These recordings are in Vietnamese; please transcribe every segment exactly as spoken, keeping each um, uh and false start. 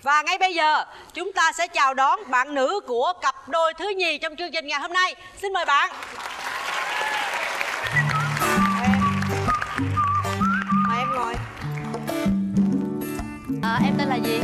Và ngay bây giờ chúng ta sẽ chào đón bạn nữ của cặp đôi thứ nhì trong chương trình ngày hôm nay. Xin mời bạn. Mời em ngồi. À, em tên là gì?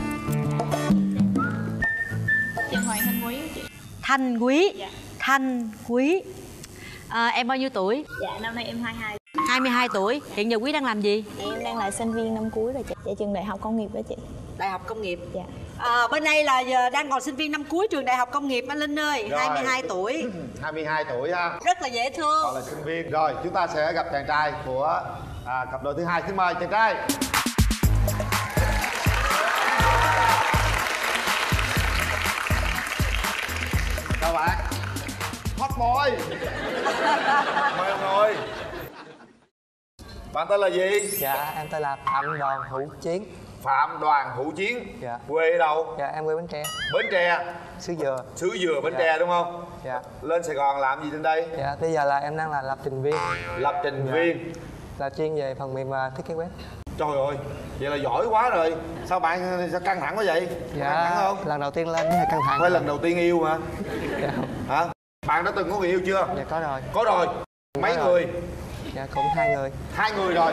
Trần Hoàng Thanh Quý chị. Thanh Quý. Dạ. Thanh Quý. À, em bao nhiêu tuổi? Dạ năm nay em hai mươi hai. hai mươi hai tuổi. Hiện giờ Quý đang làm gì? Em đang là sinh viên năm cuối rồi chị. Dạ trường Đại học Công nghiệp đó chị. Đại học Công nghiệp. Dạ. À, bên đây là giờ đang còn sinh viên năm cuối trường Đại học Công nghiệp anh Linh ơi. Rồi. hai mươi hai tuổi. hai mươi hai tuổi ha. Rất là dễ thương. Còn là sinh viên. Rồi chúng ta sẽ gặp chàng trai của à, cặp đôi thứ hai. Xin mời chàng trai. Chào bạn. Hot boy. Mời ông ngồi. Bạn tên là gì? Dạ em tên là Phạm Đoàn Hữu Chiến. Phạm Đoàn Hữu Chiến. Dạ. Quê ở đâu? Dạ em quê Bến Tre. Bến Tre. Xứ Dừa. Xứ Dừa Bến Dạ. Tre đúng không? Dạ. Lên Sài Gòn làm gì trên đây? Dạ bây giờ là em đang là lập trình viên. Lập trình Dạ. viên. Là chuyên về phần mềm và thiết kế web. Trời ơi, vậy là giỏi quá rồi. Sao bạn sao căng thẳng quá vậy? Dạ. Căng thẳng không? Lần đầu tiên lên hơi căng thẳng. Phải lần đầu tiên yêu mà. Dạ. Hả? Bạn đã từng có người yêu chưa? Dạ có rồi. Có rồi. Mấy Có người? rồi. Dạ cũng hai người. Hai người rồi.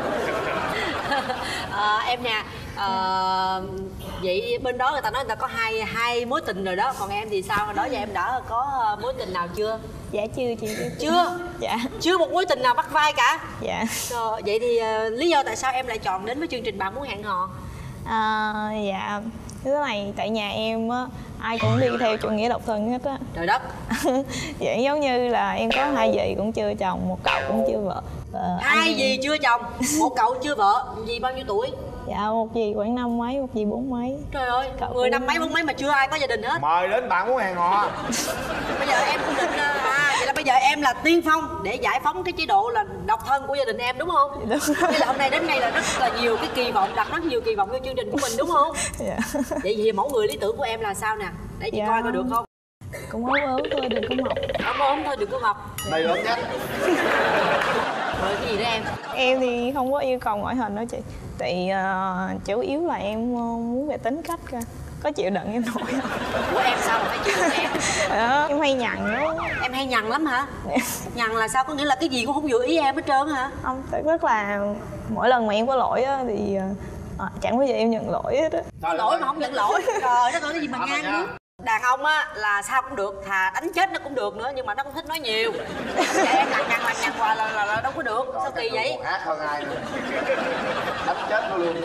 À, em nè, à, vậy bên đó người ta nói người ta có hai hai mối tình rồi đó, còn em thì sao? Đó giờ em đã có mối tình nào chưa? Dạ chưa chị. Chưa? Dạ. Chưa một mối tình nào bắt vai cả? Dạ. Rồi, vậy thì uh, lý do tại sao em lại chọn đến với chương trình Bạn Muốn Hẹn Hò? À, dạ cái này tại nhà em á ai cũng đi theo chủ nghĩa độc thân hết á. Trời đất. Vậy giống như là em có hai dì cũng chưa chồng, một cậu cũng chưa vợ. Ờ, Hai anh... dì chưa chồng, một cậu chưa vợ. Dì bao nhiêu tuổi? Dạ một dì khoảng năm mấy, một dì bốn mấy. Trời ơi, Cậu người cũng... năm mấy bốn mấy mà chưa ai có gia đình hết. Mời đến Bạn Muốn Hẹn Hò. Bây giờ em cũng định à, vậy là bây giờ em là tiên phong để giải phóng cái chế độ là độc thân của gia đình em đúng không? Đúng. Bây giờ hôm nay đến đây là rất là nhiều cái kỳ vọng, đặt rất nhiều kỳ vọng cho chương trình của mình đúng không? Dạ. Vậy thì mẫu người lý tưởng của em là sao nè? Để chị Dạ. coi coi được không? Cũng ốm ốm thôi, đừng có mập. Ốm ốm thôi, đừng có mập. Đây lớn nhất. Rồi cái gì đó em? Em thì không có yêu cầu ngoại hình đó chị. Tại uh, chủ yếu là em uh, muốn về tính cách cơ. Có chịu đựng em nổi không? Của em sao mà phải chịu đựng em? Đó, em hay nhằn đó. Em hay nhằn lắm hả? Nhằn là sao? Có nghĩa là cái gì cũng không vừa ý em hết trơn hả? Không, tức rất là mỗi lần mà em có lỗi á thì uh, chẳng bao giờ em nhận lỗi hết á. Có lỗi mà không nhận lỗi. Trời đất ơi, cái gì mà ngang nữa. Đàn ông á là sao cũng được, thà đánh chết nó cũng được nữa, nhưng mà nó không thích nói nhiều. Vậy em lằng nhằng lằng nhằng hoài là, là, là đâu có được. Sao kỳ vậy? Hát hơn ai nữa. Đánh chết nó luôn.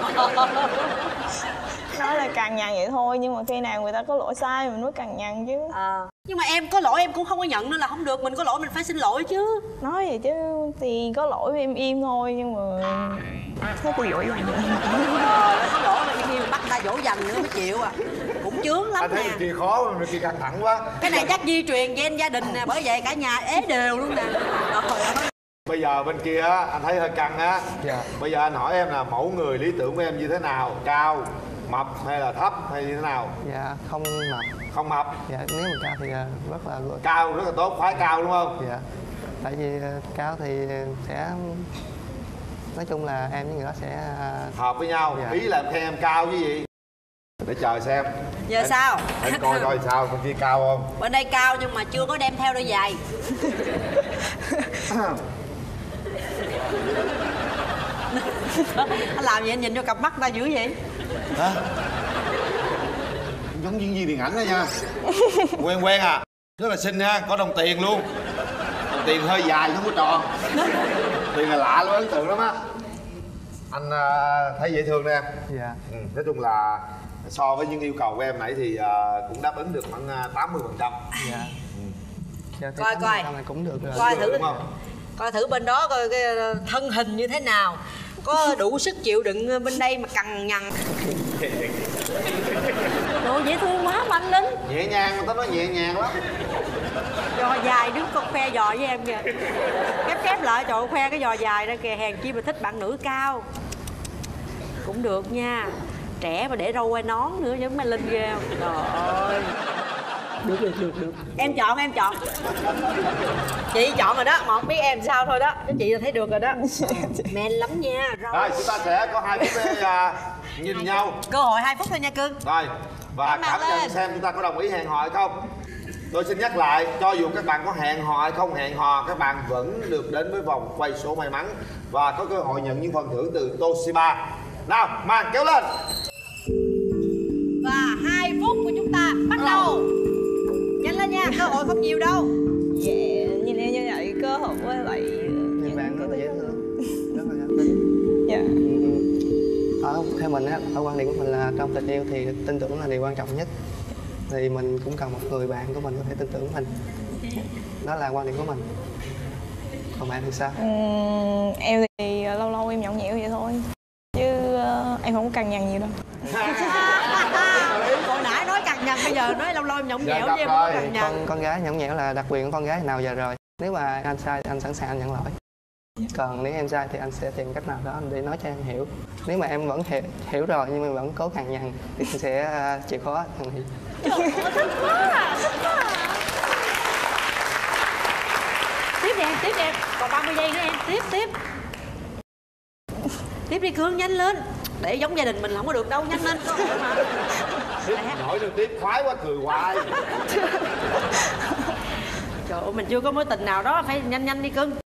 Nói là càng nhằn vậy thôi, nhưng mà khi nào người ta có lỗi sai mình mới càng nhằn chứ. À, nhưng mà em có lỗi em cũng không có nhận nên là không được, mình có lỗi mình phải xin lỗi chứ. Nói vậy chứ thì có lỗi em im thôi, nhưng mà thế thì dỗ dành nữa. Ờ, có lỗi mà im im bắt ta dỗ dành nữa mới chịu à. Cũng chướng lắm Anh thấy nè. kia khó mà kia căng thẳng quá. Cái này chắc di truyền gen gia đình nè, bởi vậy cả nhà ế đều luôn nè. Trời ơi. Bây giờ bên kia á, anh thấy hơi căng á. Dạ. Bây giờ anh hỏi em là mẫu người lý tưởng của em như thế nào? Cao, mập hay là thấp hay như thế nào? Dạ không mập. Không mập. Dạ nếu mà cao thì uh, rất là Cao rất là tốt, khoái cao đúng không? Dạ. Tại vì uh, cao thì sẽ nói chung là em với người đó sẽ uh... hợp với nhau. Dạ. Ý là em khen em cao chứ gì? Để chờ xem. Giờ em, sao? Em coi coi sao, bên kia cao không? Bên đây cao nhưng mà chưa có đem theo đôi giày. Anh làm gì anh nhìn vô cặp mắt ta dữ vậy? Hả? Giống diễn viên điện ảnh đó nha. Quen quen à? Rất là xinh ha, có đồng tiền luôn. Đồng tiền hơi dài không có tròn. Tiền là lạ lắm, ấn tượng lắm á. Anh uh, thấy dễ thương đó em. Dạ. Ừ, nói chung là so với những yêu cầu của em nãy thì uh, cũng đáp ứng được khoảng uh, tám mươi phần trăm. Dạ. Ừ. Dạ, Coi coi. này cũng được rồi. Coi Được, thử đúng không? Coi thử bên đó coi cái thân hình như thế nào. Có đủ sức chịu đựng bên đây mà cằn nhằn. Đồ dễ thương quá mà anh Linh. Nhẹ nhàng, người ta nói nhẹ nhàng lắm. Giò dài đứng con khoe giò với em kìa. Kép kép lại trời ơi, khoe cái giò dài ra kìa. Hèn chi mà thích bạn nữ cao. Cũng được nha. Trẻ mà để râu quai nón nữa giống mấy Linh ghê không? Trời ơi. Được được được được. Em chọn em chọn. Chị chọn rồi đó, mà không biết em sao thôi đó. Chứ chị là thấy được rồi đó. Men lắm nha. Rồi. Rồi chúng ta sẽ có hai búp bê uh, nhìn nhau. Cơ hội hai phút thôi nha cưng. Rồi, và Cảm cảm nhận lên. xem chúng ta có đồng ý hẹn hò hay không. Tôi xin nhắc lại, cho dù các bạn có hẹn hò hay không hẹn hò, các bạn vẫn được đến với vòng quay số may mắn và có cơ hội nhận những phần thưởng từ Toshiba. Nào, màn kéo lên. Và hai phút của chúng ta bắt đầu. Nhanh lên nha, cơ hội không nhiều đâu. Dạ, nhìn em như vậy cơ hội với lại Nhìn bạn rất là dễ thương, rất là dễ thương. dạ. Ở theo mình á, ở quan điểm của mình là trong tình yêu thì tin tưởng là điều quan trọng nhất. Thì mình cũng cần một người bạn của mình có thể tin tưởng mình. Đó là quan điểm của mình. Còn bạn thì sao? Ừm, em thì lâu lâu em nhõng nhẽo vậy thôi, chứ ờ, em không có cằn nhằn gì đâu. Hồi nãy nói cằn nhằn, bây giờ nói lâu lâu em nhõng Dạ, nhẽo gặp với em không có rồi. cằn nhằn. Con con gái nhõng nhẽo là đặc quyền của con gái nào giờ rồi. Nếu mà anh sai thì anh sẵn sàng anh nhận lỗi. Còn nếu em sai thì anh sẽ tìm cách nào đó để nói cho em hiểu. Nếu mà em vẫn hiểu, hiểu rồi nhưng mà vẫn cố cằn nhằn thì anh sẽ uh, chịu khó thằng Hiệp. Tiếp đi em, tiếp đi em. Còn ba mươi giây nữa em, tiếp, tiếp. Tiếp đi Cương, nhanh lên. Để giống gia đình mình là không có được đâu, nhanh lên. Có hội mà. Tiếp, nổi được tiếp, khoái quá cười hoài. Trời ơi, mình chưa có mối tình nào đó, phải nhanh nhanh đi Cưng.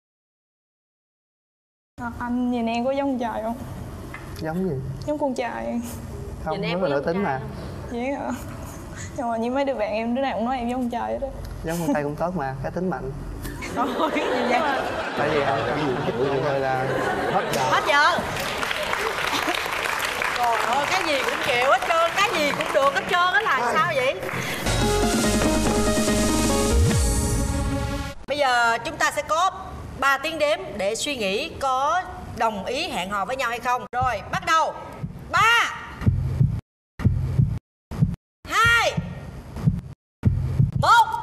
À, anh nhìn em có giống con trai không? Giống gì? Giống con trai. Không, Nhìn em rất là có nữ giống tính trai mà. không? Vậy hả? Nhưng mà như mấy đứa bạn em đứa nào cũng nói em giống con trai đó. Giống con trai cũng tốt mà, cá tính mạnh. Rồi, nhìn vậy. Tại vì anh thích mọi người là hết giờ. Hết giờ. Trời ơi, cái gì cũng chịu hết trơn, cái gì cũng được hết trơn á, là sao vậy? Bây giờ chúng ta sẽ có ba tiếng đếm để suy nghĩ có đồng ý hẹn hò với nhau hay không. Rồi, bắt đầu. Ba, hai, một.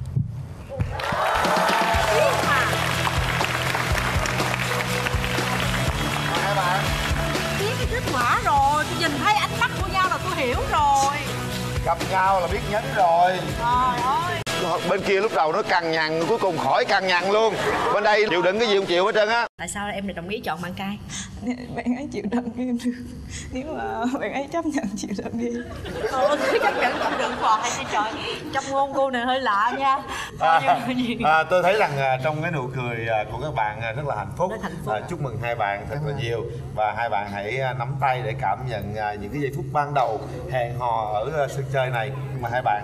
Hai bạn. Biết cái kết quả rồi, tôi nhìn thấy ánh mắt của nhau là tôi hiểu rồi. Gặp nhau là biết nhấn rồi. Trời ơi. Bên kia lúc đầu nó cằn nhằn, cuối cùng khỏi cằn nhằn luôn. Bên đây chịu đựng cái gì không chịu hết trơn á. Tại sao em lại đồng ý chọn bạn trai? Bạn ấy chịu đựng em được. Nếu mà bạn ấy chấp nhận chịu đựng đi. Ờ, cứ chấp nhận chịu đựng hoài đi trời. Trong ngôn cô này hơi lạ nha. À, à, tôi thấy rằng à, trong cái nụ cười à, của các bạn à, rất là hạnh phúc. Rất hạnh phúc. À, chúc mừng hai bạn thật là nhiều. Và hai bạn hãy à, nắm tay để cảm nhận à, những cái giây phút ban đầu hẹn hò ở à, sân chơi này. Nhưng mà hai bạn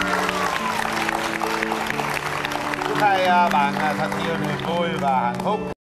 chúc hai à, bạn à, thật nhiều niềm vui và hạnh phúc.